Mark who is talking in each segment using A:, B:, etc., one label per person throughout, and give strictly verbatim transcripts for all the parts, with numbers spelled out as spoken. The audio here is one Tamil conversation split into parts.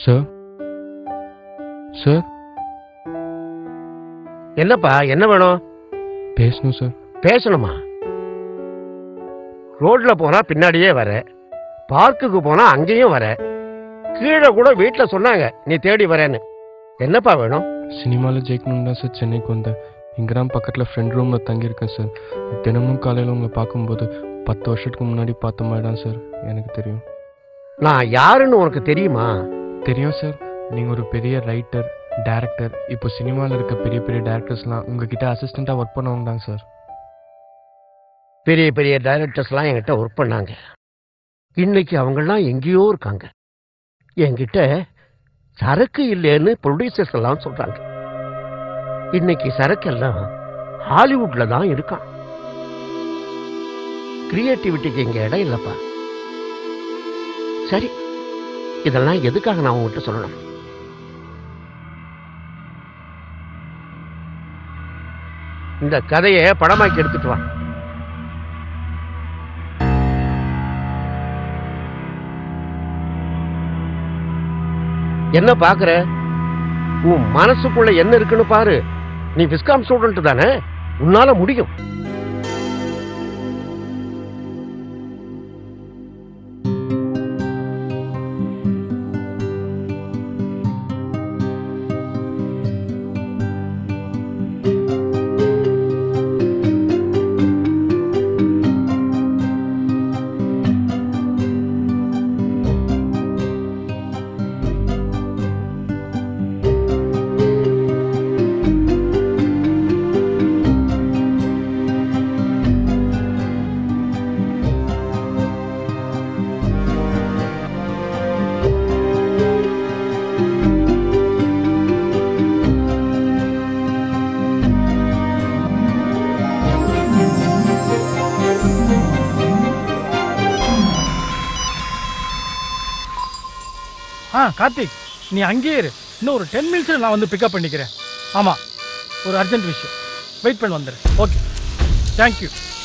A: சார் சார்
B: என்னப்பா என்ன வேணும்?
A: பேசணும் சார்.
B: பேசணுமா? ரோட்ல போனா பின்னாடியே வர, பார்க்குக்கு போனா அங்கேயும் வர, கீழே கூட வீட்டுல சொன்னாங்க நீ தேடி வரேன்னு. என்னப்பா வேணும்?
A: சினிமாவில் ஜெயிக்கணும் தான் சார் சென்னைக்கு வந்தேன். இங்கதான் பக்கத்தில் ஃப்ரெண்ட் ரூமில் தங்கியிருக்கேன் சார். தினமும் காலையில் உங்களை பார்க்கும்போது பத்து வருஷத்துக்கு முன்னாடி பார்த்த மாதிரி தான் சார் எனக்கு தெரியும்.
B: நான் யாருன்னு உனக்கு தெரியுமா?
A: தெரியும் சார். நீங்கள் ஒரு பெரிய ரைட்டர், டைரக்டர். இப்போ சினிமாவில் இருக்க பெரிய பெரிய டேரக்டர்ஸ்லாம் உங்ககிட்ட அசிஸ்டண்ட்டாக ஒர்க் பண்ணவங்க தான் சார்.
B: பெரிய பெரிய டைரக்டர்ஸ்லாம் என்கிட்ட ஒர்க் பண்ணாங்க. இன்னைக்கு அவங்கெல்லாம் எங்கேயோ இருக்காங்க. என்கிட்ட சரக்கு இல்லைன்னு ப்ரொடியூசர்ஸ் எல்லாம் சொல்றாங்க. இன்னைக்கு சரக்கு எல்லாம் ஹாலிவுட்ல தான் இருக்கான். கிரியேட்டிவிட்டிக்கு இங்க இடம் இல்லப்பா. சரி, இதெல்லாம் எதுக்காக நான் உங்ககிட்ட சொல்லணும்? இந்த கதையை படமாக்கி எடுத்துட்டு வா. என்ன பாக்குற? உன் மனசுக்குள்ள என்ன இருக்குன்னு பாரு. நீ விஸ்காம் ஸ்டூடெண்ட் தானே, உன்னால முடியும்.
C: ஆ கார்த்திக், நீ அங்கேயே இரு. இன்னும் ஒரு டென் மினிட்ஸ் நான் வந்து பிக்கப் பண்ணிக்கிறேன். ஆமாம், ஒரு அர்ஜென்ட் விஷயம். வெயிட் பண்ணி வந்துடுறேன். Okay, thank you.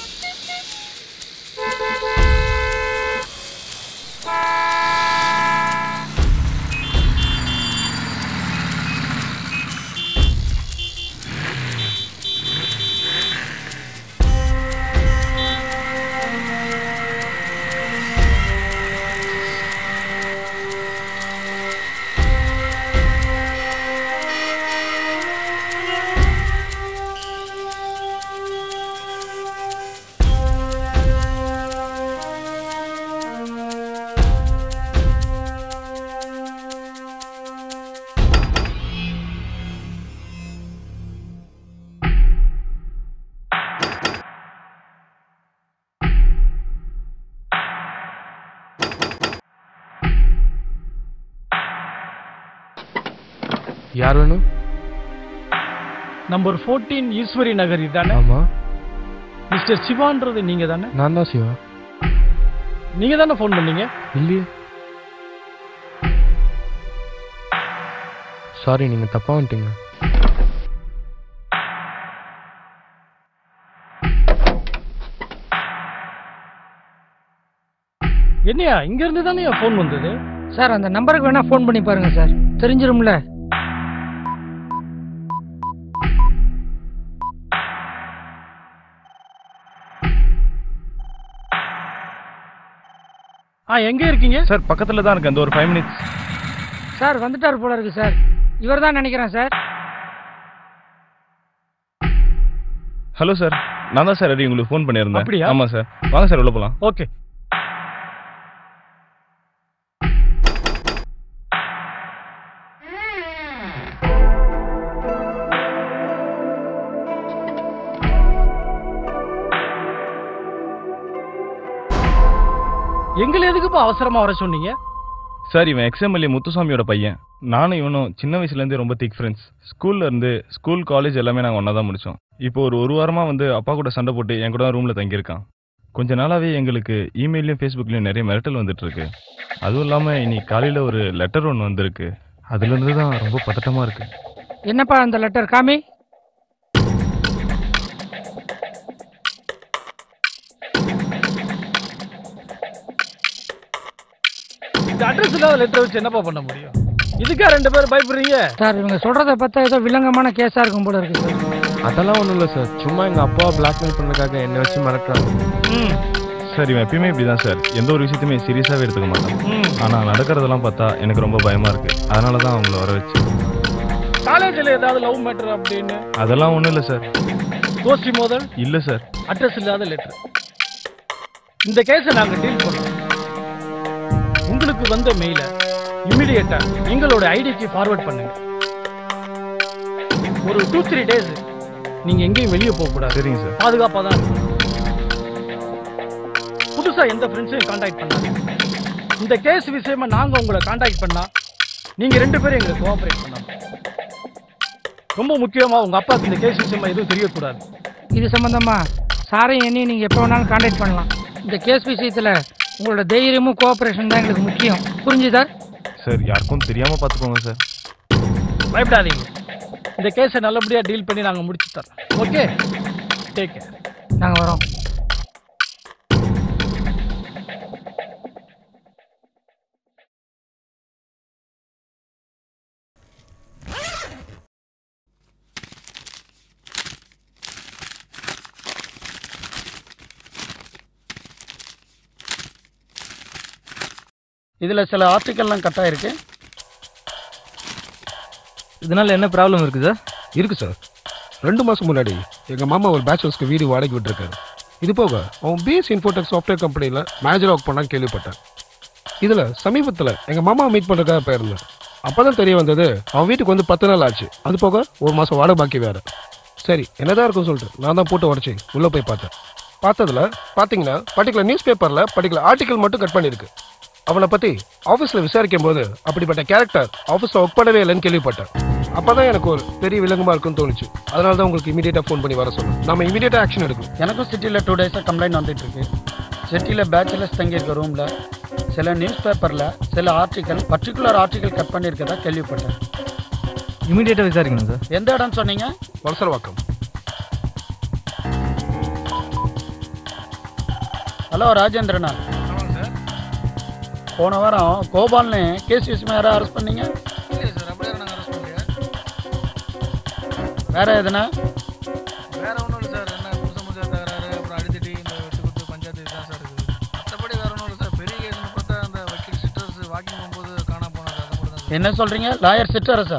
A: யார் வேணும்?
C: நம்பர் ஃபோர்டீன் ஈஸ்வரி நகர் இதானே?
A: ஆமா.
C: மிஸ்டர் சிவான்றது நீங்க தானே?
A: நான் தான் சிவா.
C: நீங்க தானே ஃபோன் பண்ணீங்க?
A: இல்லையே. சாரி, நீங்க தப்பா வந்துட்டீங்க.
C: என்னையா இங்க இருந்து தானே ஃபோன் வந்தது?
D: சார் அந்த நம்பருக்கு வேணா ஃபோன் பண்ணி பாருங்க சார், தெரிஞ்சிரும்ல.
C: ஆ எங்க இருக்கீங்க
E: சார்? பக்கத்துல தான் இருக்கு. அந்த ஒரு ஃபைவ் மினிட்ஸ்.
D: சார் வந்துட்டாரு போல இருக்கு சார். இவர் தான் நினைக்கிறேன் சார்.
E: ஹலோ சார், நான் தான் சார் அடி உங்களுக்கு ஃபோன் பண்ணியிருந்தேன்.
C: அப்படியா?
E: ஆமா சார். வாங்க சார் உள்ள போலாம்.
C: ஓகே. எங்களை எதுக்குப்பா அவசரமா வர சொன்னீங்க?
E: சார், இவன் எக்ஸ்எம்எல்ஏ முத்துசாமியோட பையன். நானும் இவனும் சின்ன வயசுலேருந்தே ரொம்ப திக் ஃப்ரெண்ட்ஸ். ஸ்கூல்ல இருந்து ஸ்கூல் காலேஜ் எல்லாமே நாங்கள் ஒன்றா தான் முடித்தோம். இப்போ ஒரு ஒரு வாரமாக வந்து அப்பா கூட சண்டை போட்டு என் கூட தான் ரூமில் தங்கியிருக்கான். கொஞ்ச நாளாகவே எங்களுக்கு இமெயிலையும் ஃபேஸ்புக்லேயும் நிறைய மிரட்டல் வந்துட்டு இருக்கு. அதுவும் இல்லாமல் இன்னைக்கு காலையில் ஒரு லெட்டர் ஒன்று வந்திருக்கு. அதுலேருந்து தான் ரொம்ப பதட்டமாக இருக்கு.
D: என்னப்பா அந்த லெட்டர் காமி?
C: இந்த அட்ரஸ் இல்லாத லெட்டர் வச்சு என்னப்பா பண்ண முடியும்? இதுக்கா ரெண்டு பேரும் பயப்படுறீங்க?
D: சார் இவங்க சொல்றத பார்த்தா ஏதோ வில்லங்கமான கேஸா இருக்கும் போல இருக்கு சார்.
A: அதெல்லாம் ஒன்றும் இல்லை சார், சும்மா எங்கள் அப்பாவை பிளாக்மெயில் பண்ணதுக்காக என்னை வச்சு மிரட்டுறாங்க.
C: ம்
E: சார் இவன் எப்பயுமே இப்படிதான் சார், எந்த ஒரு விஷயத்தையுமே சீரியஸாகவே எடுத்துக்க மாட்டான்.
C: ம்
E: ஆனா நடக்கிறதெல்லாம் பார்த்தா எனக்கு ரொம்ப பயமா இருக்கு. அதனால தான் அவங்கள வர வச்சு.
C: காலேஜில் ஏதாவது லவ் மேட்டர் அப்படின்னு?
E: அதெல்லாம் ஒன்றும் இல்லை சார்.
C: கோஷ்டி மோதல்?
E: இல்லை சார்.
C: அட்ரஸ் இல்லாத லெட்டர். இந்த கேஸை நாங்கள் டீல் பண்ணுறோம். உங்களுக்கு வந்த மெயில இமிடியேட்டா எங்களோட ஐடிக்கு ஃபார்வர்ட் பண்ணுங்க. ஒரு டூ த்ரீ டேஸ் நீங்க எங்கேயும் வெளியே போக கூடாது.
E: சரிங்க சார்.
C: பாதுகாப்பா தான் இருக்கணும். புதுசா எந்த ஃப்ரெண்ட்ஸையும் கான்டாக்ட் பண்ணாங்க. இந்த கேஸ் விஷயமா நாங்க உங்களை கான்டாக்ட் பண்ணா நீங்க ரெண்டு பேரும் எங்களுக்கு கோஆபரேட் பண்ணணும். ரொம்ப முக்கியமா உங்க அப்பாவுக்கு இந்த கேஸ் விஷயமா எதுவும் தெரியக்கூடாது.
D: இது சம்பந்தமா சாரையும் என்னையும் நீங்க எப்போ வேணாலும் கான்டாக்ட் பண்ணலாம். இந்த கேஸ் விஷயத்துல உங்களோட தைரியமும் கோஆபரேஷன் தான் எங்களுக்கு முக்கியம். புரிஞ்சுதா
E: சார்? யாருக்கும் தெரியாம பார்த்துக்கோங்க சார்.
C: பயப்படாதீங்க, இந்த கேஸை நல்லபடியா டீல் பண்ணி நாங்க முடிச்சு தரோம். Okay, take care.
D: நாங்க வரோம்.
C: இதுல சில ஆர்டிக்கல்லாம் கட் ஆயிருக்கு.
F: இதனால என்ன ப்ராப்ளம் இருக்கு சார்?
B: இருக்கு சார். ரெண்டு மாசம் முன்னாடி எங்க மாமா ஒரு பேச்சுலர்ஸ்க்கு வீடு வாடகை விட்டுருக்காரு. இது போக அவன் பிஎஸ் இன்ஃபோடெக் சாஃப்ட்வேர் கம்பெனியில் மேனேஜர் ஒர்க் பண்ணான்னு கேள்விப்பட்டேன். இதில் சமீபத்தில் எங்கள் மாமாவை மீட் பண்ணுறதுக்காக போயிருந்தேன். அப்போ தான் தெரிய வந்தது அவன் வீட்டுக்கு வந்து பத்து நாள் ஆச்சு. அது போக ஒரு மாதம் வாடகை பாக்கி வேறு. சரி என்னதான் இருக்கும்னு சொல்லிட்டு நான் தான் போட்டு உடச்சி உள்ளே போய் பார்த்தேன். பார்த்ததுல பார்த்தீங்கன்னா பர்டிகுலர் நியூஸ் பேப்பரில் பர்டிகுலர் ஆர்டிக்கல் மட்டும் கட் பண்ணியிருக்கு. அவனை பற்றி ஆஃபீஸில் விசாரிக்கும் போது அப்படிப்பட்ட கேரக்டர் ஆஃபீஸில் ஒர்க் பண்ணவே இல்லைன்னு கேள்விப்பட்டேன். அப்போ தான் எனக்கு ஒரு பெரிய விலங்குமா இருக்குன்னு தோணுச்சு. அதனால தான் உங்களுக்கு இமீடியட்டாக ஃபோன் பண்ணி வர சொன்னேன். நம்ம இமீடியட்டாக ஆக்ஷன் எடுக்கணும்.
G: எனக்கும் சிட்டியில் டூ டேஸாக கம்ப்ளைண்ட் வந்துட்டு இருக்கு. சிட்டியில் பேச்சுலர்ஸ் தங்கியிருக்க ரூமில் சில நியூஸ் பேப்பரில் சில ஆர்டிக்கல் பர்டிகுலர் ஆர்டிக்கல் கட் பண்ணியிருக்கதா கேள்விப்பட்டேன்.
F: இமீடியட்டாக விசாரிக்கணும் சார்.
G: எந்த இடம் சொன்னீங்க?
B: வலசரவாக்கம்.
G: ஹலோ ராஜேந்திரனா? போன வாரம் கோபால்னு கேஸ் விஷயமா யாராவது அரெஸ்ட் பண்ணீங்க? வேற எதுனா?
H: வேற ஒன்றும் இல்லை சார். என்ன புதுசு முஜா தகராறு, அப்புறம் அடித்தடி இந்த வெட்டு குத்து பஞ்சாயத்து இதுதான் சார் இருக்குது. மற்றபடி வேற ஒன்றும் இல்லை சார். பெரிய கேஸ்னு பார்த்தா அந்த வக்கீல் சிஸ்டர்ஸ் வாக்கிங் போகும்போது காணாம போனது அதை மட்டும் தான்.
G: என்ன சொல்றீங்க? லாயர் சிஸ்டரஸா?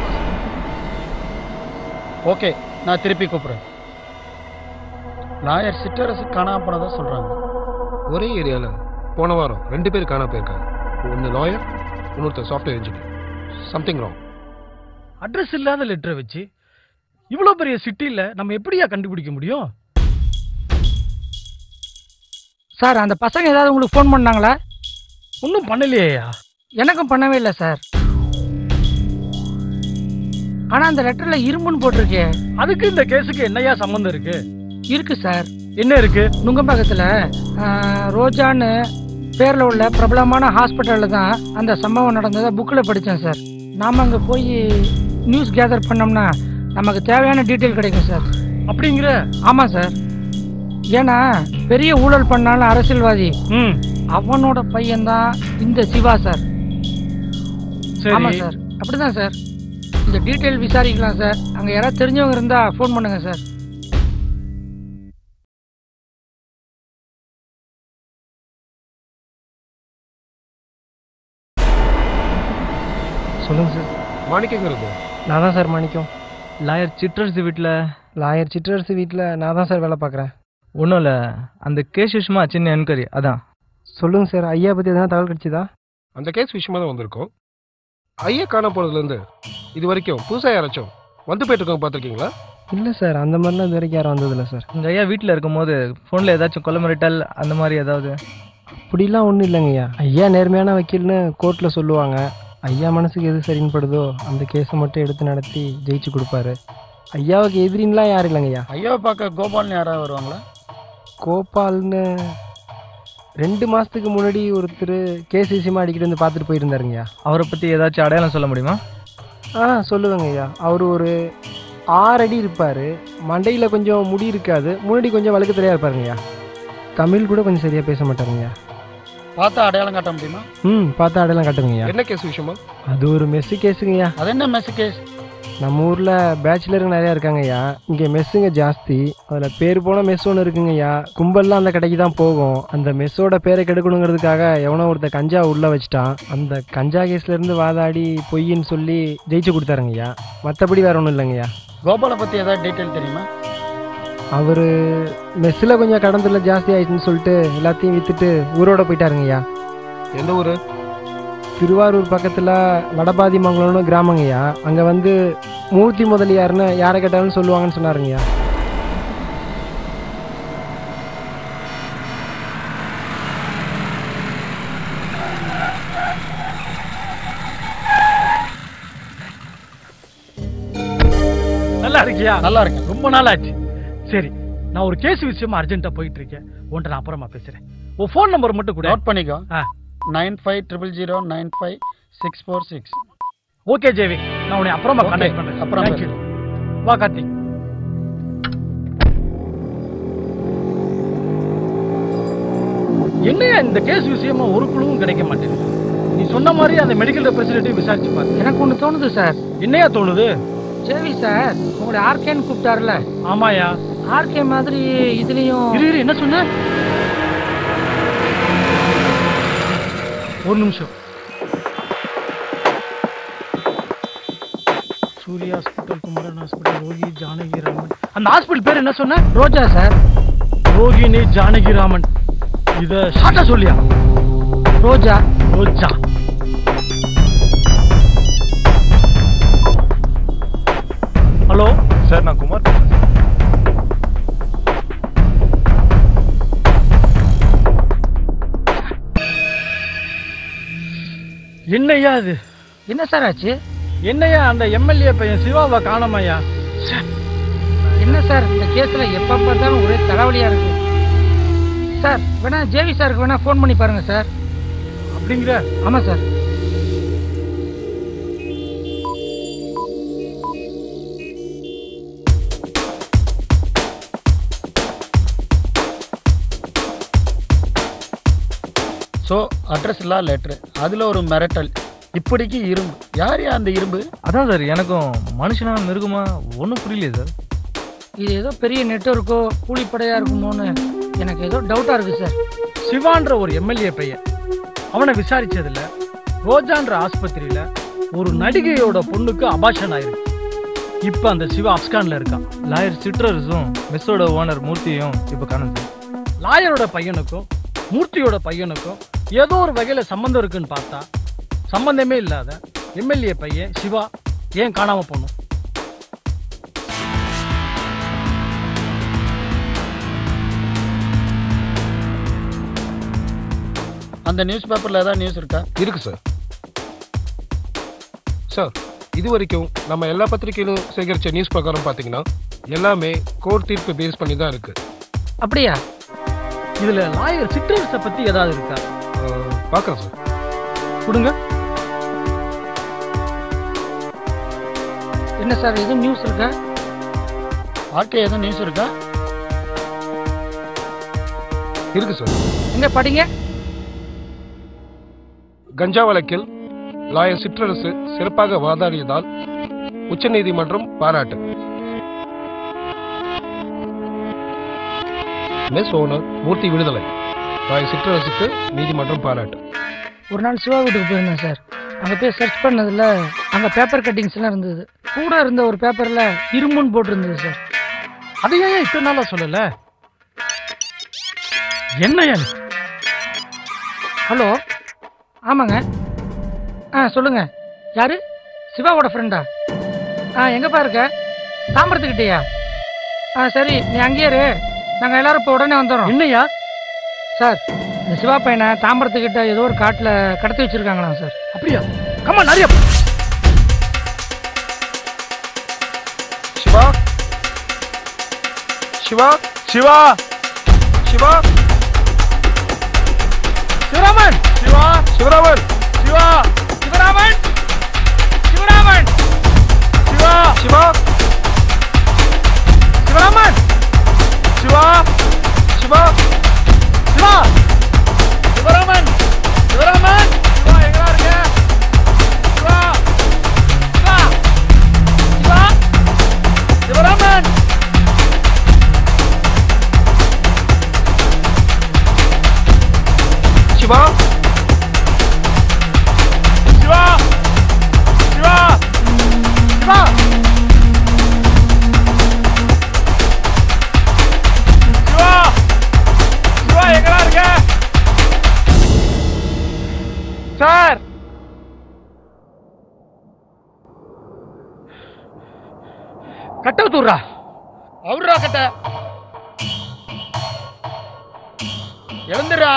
G: ஓகே, நான் திருப்பி கூப்பிட்றேன். லாயர் சிஸ்டரஸ் காணாம போனதா சொல்றாங்க.
B: ஒரே ஏரியாவில் போன வாரம் ரெண்டு பேர் காணா போயிருக்காங்க. ஒன்று லாயர், இன்னொருத்தர் software engineer. Something wrong.
C: Address இல்லாத லெட்டரை வச்சு இவ்வளோ பெரிய சிட்டியில் நம்ம எப்படியா கண்டுபிடிக்க முடியும்?
D: சார் அந்த பசங்க ஏதாவது உங்களுக்கு ஃபோன் பண்ணாங்களா?
C: ஒன்றும் பண்ணலையா?
D: எனக்கும் பண்ணவே இல்லை சார். ஆனா அந்த லெட்டர்ல இரும்புன்னு போட்டிருக்கே.
C: அதுக்கு இந்த கேஸுக்கு என்னையா சம்மந்தம் இருக்கு?
D: இருக்கு சார்.
C: என்ன இருக்கு?
D: நுங்கம்பாக்கத்துல ரோஜான்னு பேர்ல உள்ள பிரபலமான ஹாஸ்பிட்டல்ல தான் அந்த சம்பவம் நடந்ததை புக்கில் படித்தேன் சார். நாம அங்கே போய் நியூஸ் கேதர் பண்ணோம்னா நமக்கு தேவையான டீட்டெயில் கிடைக்கும் சார்.
C: அப்படிங்கிற?
D: ஆமாம் சார். ஏன்னா பெரிய ஊழல் பண்ணாலும் அரசியல்வாதி
C: ம்
D: அவனோட பையன்தான் இந்த சிவா சார்.
C: சரி.
D: ஆமாம் சார், அப்படிதான் சார். இந்த டீட்டெயில் விசாரிக்கலாம் சார். அங்கே யாராவது தெரிஞ்சவங்க இருந்தா ஃபோன் பண்ணுங்க சார்.
F: சொல்லுங்கள் சார்.
B: மாணிக்கங்கிறது
F: நான் தான் சார் மாணிக்கம். லாயர் சிட்ரஸ் வீட்டில்
I: லாயர் சிட்ரஸ் வீட்டில் நான் தான் சார் வேலை பார்க்குறேன்.
F: ஒன்றும் இல்லை, அந்த கேஸ் விஷயமா சின்ன என்கொயரி அதான்.
I: சொல்லுங்கள் சார், ஐயா பற்றி எதனா தகவல் கிடைச்சிதா?
B: அந்த கேஸ் விஷயமா தான் வந்திருக்கோம். ஐயா காண போனதுலேருந்து இது வரைக்கும் புதுசாக யாராச்சும் வந்து போயிட்டு இருக்கவங்க பார்த்துருக்கீங்களா?
I: இல்லை சார், அந்த மாதிரிலாம் இது வரைக்கும் யாரும் வந்ததில்லை சார்.
F: உங்கள் ஐயா வீட்டில் இருக்கும்போது ஃபோனில் ஏதாச்சும் கொலை மிரட்டல் அந்த மாதிரி ஏதாவது?
I: அப்படிலாம் ஒன்றும் இல்லைங்க ஐயா. ஐயா நேர்மையான வக்கீல்னு கோர்ட்டில் சொல்லுவாங்க. ஐயா மனசுக்கு எது சரின்னு படுதோ அந்த கேஸை மட்டும் எடுத்து நடத்தி ஜெயிச்சு கொடுப்பாரு. ஐயாவுக்கு எதிரின்லாம் யாரும் இல்லைங்க ஐயா.
G: ஐயாவை பார்க்க கோபால்னு யாராவது வருவாங்களா?
I: கோபால்னு ரெண்டு மாதத்துக்கு முன்னாடி ஒருத்தர் கேஸ் விஷயமா அடிக்கிட்டு வந்து பார்த்துட்டு போயிருந்தாருங்கய்யா.
F: அவரை பற்றி ஏதாச்சும் அடையாளம் சொல்ல முடியுமா?
I: ஆ சொல்லுவேங்க ஐயா. அவர் ஒரு ஆறு அடி இருப்பார். மண்டையில் கொஞ்சம் முடி இருக்காது. முன்னாடி கொஞ்சம் வழுக்க தெரியா இருப்பாருங்கய்யா. தமிழ் கூட கொஞ்சம் சரியாக பேச மாட்டாருங்கய்யா.
G: பார்த்தா அடையாளம் காட்ட முடியுமா?
I: ம் பார்த்தா அடையாளம் காட்டுங்கய்யா.
B: என்ன கேஸ் விஷயமா?
I: அது ஒரு மெஸ்ஸு கேஸுங்கய்யா.
G: அது என்ன மெஸ் கேஸ்?
I: நம்ம ஊரில் பேச்சுலருங்க நிறையா இருக்காங்கய்யா. இங்கே மெஸ்ஸுங்க ஜாஸ்தி. அதில் பேர் போன மெஸ் ஒன்று இருக்குங்கய்யா. கும்பல்லாம் அந்த கடைக்கு தான் போகும். அந்த மெஸ்ஸோட பேரை கெடுக்கணுங்கிறதுக்காக எவனோ ஒருத்த கஞ்சா உள்ளே வச்சுட்டான். அந்த கஞ்சா கேஸ்லேருந்து வாதாடி பொய்ன்னு சொல்லி ஜெயிச்சு கொடுத்தாருங்கய்யா. மற்றபடி வேற ஒன்றும் இல்லைங்கய்யா.
G: கோபாலை பற்றி ஏதாவது டீட்டெயில் தெரியுமா?
I: அவர் மெஸ்ஸில் கொஞ்சம் கடந்தில் ஜாஸ்தி ஆயிடுச்சுன்னு சொல்லிட்டு எல்லாத்தையும் விற்றுட்டு ஊரோட போயிட்டாருங்கய்யா.
B: எந்த ஊர்?
I: திருவாரூர் பக்கத்தில் வடபாதிமங்கலம்னு கிராமங்கய்யா. அங்கே வந்து மூர்த்தி முதலியார்னு யாரை கேட்டாலும் சொல்லுவாங்கன்னு சொன்னாருங்கய்யா.
C: நல்லா இருக்கியா?
G: நல்லா இருக்கேன்.
C: ரொம்ப நாள் ஆச்சு. சரி, நான் ஒரு கேஸ் விஷயமா அர்ஜென்ட்டா போயிட்டு இருக்கேன். உன்கிட்ட நான் அப்புறமா பேசுறேன். உன் ஃபோன் நம்பர் மட்டும் கூட
G: நோட் பண்ணிக்கோ. Nine five triple zero nine five six four six.
C: Okay JV, நான் உன்னை அப்புறமா கான்டாக்ட் பண்றேன்.
G: அப்புறம்
C: Thank you. வா கார்த்தி. என்னையா இந்த கேஸ் விஷயமா ஒரு குழுவும் கிடைக்க மாட்டேங்குது? நீ சொன்ன மாதிரி அந்த மெடிக்கல் ரெப்ரசன்டேட்டிவ் விசாரிச்சு பாரு.
D: எனக்கு ஒன்று தோணுது சார்.
C: என்னையா தோணுது?
D: ஜேவி சார் உங்களை ஆர்கேன்னு கூப்பிட்டாருல?
C: ஆமாயா.
D: ஆர்கே மாதிரி இதுலயும்
C: இரு இரு என்ன சொன்ன? ஒரு நிமிஷம். Surya hospital, Kumaran hospital, Rohi Janaki Raman. அந்த ஹாஸ்பிட்டல் பேர் என்ன சொன்ன?
D: ரோஜா சார்.
C: ரோகிணி ஜானகி ராமன். இத ஷார்ட்டா சொல்லியா?
D: ரோஜா.
C: ரோஜா. ஹலோ
E: சார், நான் குமார் பேசுறேன்.
C: என்னையா அது?
D: என்ன சார் ஆச்சு?
C: என்னையா அந்த எம்எல்ஏ பையன் சிவாவை காணோமையா?
D: என்ன சார் இந்த கேஸ்ல எப்ப பார்த்தாலும் ஒரே தலைவலியா இருக்கு சார். வேணா ஜேவி சாருக்கு வேணா ஃபோன் பண்ணி பாருங்க சார்.
C: அப்படிங்கிற?
D: ஆமா சார்.
G: ஸோ அட்ரஸ் இல்லா லெட்ரு, அதில் ஒரு மிரட்டல், இப்படிக்கு இரும்பு. யார் யா அந்த இரும்பு?
F: அதான் சார் எனக்கும் மனுஷனா மிருகமா ஒன்றும் புரியலையே சார்.
D: இது ஏதோ பெரிய நெட்வொர்க்கோ கூலிப்படையா இருக்குமோன்னு எனக்கு ஏதோ டவுட்டா இருக்கு சார்.
C: சிவான்ற ஒரு எம்எல்ஏ பையன், அவனை விசாரிச்சதுல ரோஜான்ற ஆஸ்பத்திரியில ஒரு நடிகையோட பொண்ணுக்கு அபாஷன் ஆயிருக்கு. இப்ப அந்த சிவா அப்ஸ்கான்ல இருக்கான்.
F: லாயர் சிட்ரஸும் மெஸ்ஸோட ஓனர் மூர்த்தியும் இப்போ காணும் சார்.
C: லாயரோட பையனுக்கும் மூர்த்தியோட பையனுக்கும் ஏதோ ஒரு வகையில சம்பந்தம் இருக்குன்னு பார்த்தா, சம்பந்தமே இல்லாத எம்எல்ஏ பையன் சிவா ஏன் காணாம போனோம்?
G: அந்த நியூஸ் பேப்பர்ல ஏதாவது நியூஸ் இருக்கா?
B: இருக்கு சார். சார், இது வரைக்கும் நம்ம எல்லா பத்திரிகையிலும் சேகரித்த நியூஸ் பிரகாரம் பார்த்தீங்கன்னா எல்லாமே கோர்ட் தீர்ப்பு பேஸ் பண்ணி தான் இருக்கு.
D: அப்படியா?
C: இதுல லாயர் சிட்ரஸை பத்தி ஏதாவது இருக்கா?
B: பார்க்குறேன் சார்.
C: கொடுங்க.
D: என்ன சார் எதுவும் நியூஸ் இருக்கா?
G: ஆர்கே எதுவும் நியூஸ் இருக்கா?
B: இருக்கு சார்.
D: எங்க படிங்க.
B: கஞ்சா வழக்கில் லாயர் சிற்றரசு சிறப்பாக வாதாடியதால் உச்சநீதிமன்றம் பாராட்டு. மெஸ் ஓனர் மூர்த்தி விடுதலை. லாயர் சிற்றரசுக்கு நீதிமன்றம் பாராட்டு.
D: ஒரு நாள் சிவா வீட்டுக்கு போயிருந்தேன் சார். அங்கே போய் சர்ச் பண்ணதில் அங்கே பேப்பர் கட்டிங்ஸ் எல்லாம் இருந்தது. கூட இருந்த ஒரு பேப்பரில் இரும்புன்னு போட்டிருந்தது சார்.
C: அதையே இத்தனை நாளா சொல்லல? என்னையா?
D: ஹலோ, ஆமாங்க. ஆ சொல்லுங்க. யாரு? சிவாவோட ஃப்ரெண்டா? ஆ எங்கப்பா இருக்க? தாம்பரத்துக்கிட்டேயா? ஆ சரி, நீ அங்கேயே இரு, நாங்கள் எல்லாரும் இப்போ உடனே வந்துடுறோம்.
C: என்னையா?
D: சார், இந்த சிவா பையனை தாம்பரத்துக்கிட்ட ஏதோ ஒரு காட்டில் கடத்தி வச்சிருக்காங்களாம் சார்.
C: அப்படியா? கம்மா நிறைய.
B: சிவா சிவா
E: சிவா
B: சிவா
C: சிவராமன்.
B: சிவா சிவராமன்
C: சிவா சிவராமன் சிவராமன் சிவா
B: சிவா
C: சிவராமன் சிவா
B: சிவா
C: சிவா சிவராமன் கட்ட தூர்றா அவர்ரா கட்ட எழுந்துடுறா.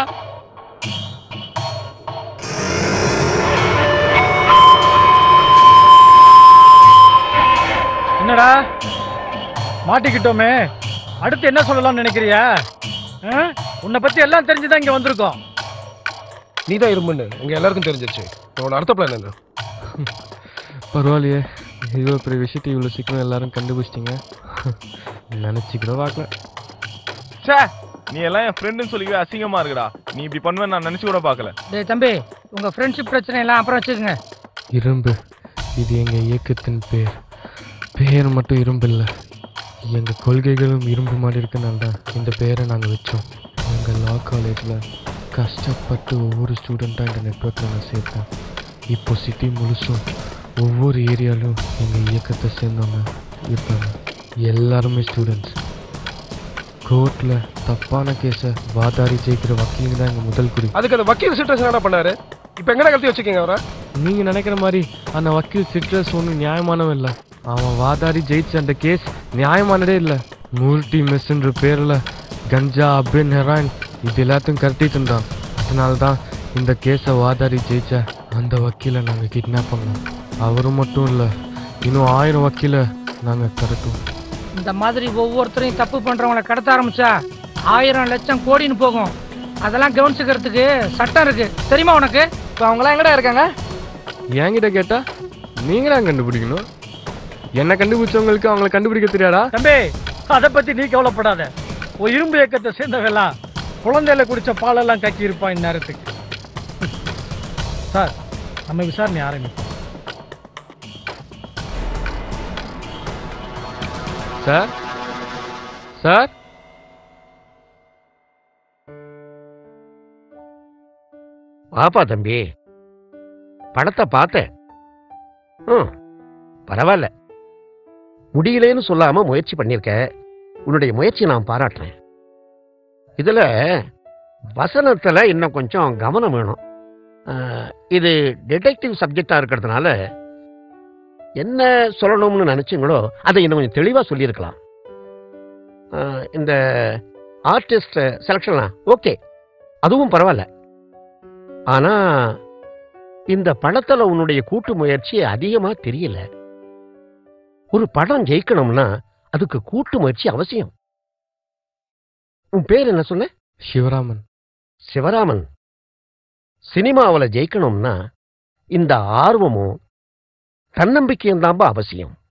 C: என்னடா மாட்டிக்கிட்டோமே, அடுத்து என்ன சொல்லலாம்னு நினைக்கிறியா? உன்னை பத்தி எல்லாம் தெரிஞ்சுதான் இங்க வந்திருக்கோம்.
B: நீ தான் இரும்புன்னு எங்க எல்லாருக்கும் தெரிஞ்சிருச்சு. உன்னோட அடுத்த பிளான் என்ன?
A: பரவாயில்லையே, இவ்வளோ பெரிய விஷயத்தை இவ்வளோ சீக்கிரம் எல்லாரும் கண்டுபிடிச்சிட்டிங்க. நினச்சிக்கிற வாக்கல.
E: சே, நீ எல்லாம் என் ஃப்ரெண்டுன்னு சொல்லிக்கவே அசிங்கமா இருக்குடா. நீ இப்படி பண்ணுவேன் நான் நினைச்சு கூட பார்க்கல.
D: டேய் தம்பி, உங்க ஃப்ரெண்ட்ஷிப் பிரச்சனை எல்லாம் அப்புறம் வச்சுக்கோங்க.
A: இரும்பு, இது எங்க இயக்கத்தின் பேர். பேர் மட்டும் இரும்பு இல்லை, எங்கள் கொள்கைகளும் இரும்பு மாதிரி இருக்கனால தான் இந்த பேரை நாங்கள் வச்சோம். எங்கள் லா காலேஜில் கஷ்டப்பட்டு ஒவ்வொரு ஸ்டூடெண்ட்டாக இந்த நெட்ஒர்க்கில் நான் சேர்த்தேன். இப்போ சிட்டி முழுசும் ஒவ்வொரு ஏரியாலும் எங்கள் இயக்கத்தை சேர்ந்தவங்க இருப்பாங்க. எல்லாருமே ஸ்டூடெண்ட்ஸ். கோர்ட்டில் தப்பான கேஸை வாதாடி ஜெயிக்கிற வக்கீலுங்க தான் எங்கள் முதல் குறி.
B: அதுக்கு அந்த வக்கீல் சிட்ரஸ் என்ன பண்ணாரு? இப்போ எங்கடா கழுத்தி வச்சுக்கீங்க அவரை?
A: நீங்கள் நினைக்கிற மாதிரி அந்த வக்கீல் சிட்ரஸ் ஒன்றும் நியாயமானவன் இல்லை. அவன் வாதாடி ஜெயிச்ச அந்த கேஸ் நியாயமானதே இல்லை. மூர்த்தி மெஸ்ன்ற பேரில் கஞ்சா, அபின், ஹெராயின் இது எல்லாத்தையும் கட்டிட்டு இருந்தான். அதனால தான் இந்த கேஸை வாதாடி ஜெயிச்ச அந்த வக்கீலை நாங்கள் கிட்னாப் பண்ணோம். அவரும் மட்டும் இல்லை, இன்னும் ஆயிரம் வக்கீலை நாங்கள் கடட்டோம்.
D: இந்த மாதிரி ஒவ்வொருத்தரையும் தப்பு பண்றவங்களை கடத்த ஆரம்பிச்சா ஆயிரம் லட்சம் கோடின்னு போகும். அதெல்லாம் கவனிச்சுக்கிறதுக்கு சட்டம் இருக்கு, தெரியுமா உனக்கு?
I: இப்போ அவங்களாம் எங்கடா இருக்காங்க?
A: என்கிட்ட கேட்டா நீங்களா கண்டுபிடிக்கணும். என்ன கண்டுபிடிச்சவங்களுக்கு அவங்கள கண்டுபிடிக்க தெரியாதா?
C: தம்பி, அதை பத்தி நீ கவலைப்படாத. ஒரு இரும்பு இயக்கத்தை சேர்ந்தவெல்லாம் குழந்தையில குடிச்ச பாலெல்லாம் கக்கி இருப்பான் இந்நேரத்துக்கு. சார், நம்ம விசாரணை ஆரம்பிப்போம்.
A: சார் சார்
J: வாப்பா தம்பி, படத்தை பார்த்தேன். ம், பரவாயில்ல. முடியலேன்னு சொல்லாம முயற்சி பண்ணிருக்க. உன்னுடைய முயற்சி நான் பாராட்டுறேன். இதுல வசனத்துல இன்னும் கொஞ்சம் கவனம் வேணும். இது டிடெக்டிவ் சப்ஜெக்டா இருக்கிறதுனால என்ன சொல்லணும்னு நினைச்சீங்களோ அதை இன்னும் கொஞ்சம் தெளிவா சொல்லியிருக்கலாம். இந்த ஆர்டிஸ்ட் செலக்ஷன்லாம் ஓகே, அதுவும் பரவாயில்ல. ஆனா இந்த படத்துல உன்னுடைய கூட்டு முயற்சி அதிகமா தெரியல. ஒரு படம் ஜெயிக்கணும்னா அதுக்கு கூட்டு முயற்சி அவசியம். உன் பேர் என்ன சொன்ன?
A: சிவராமன்.
J: சிவராமன், சினிமாவில் ஜெயிக்கணும்னா இந்த ஆர்வமும் தன்னம்பிக்கையும் தான்பா அவசியம்.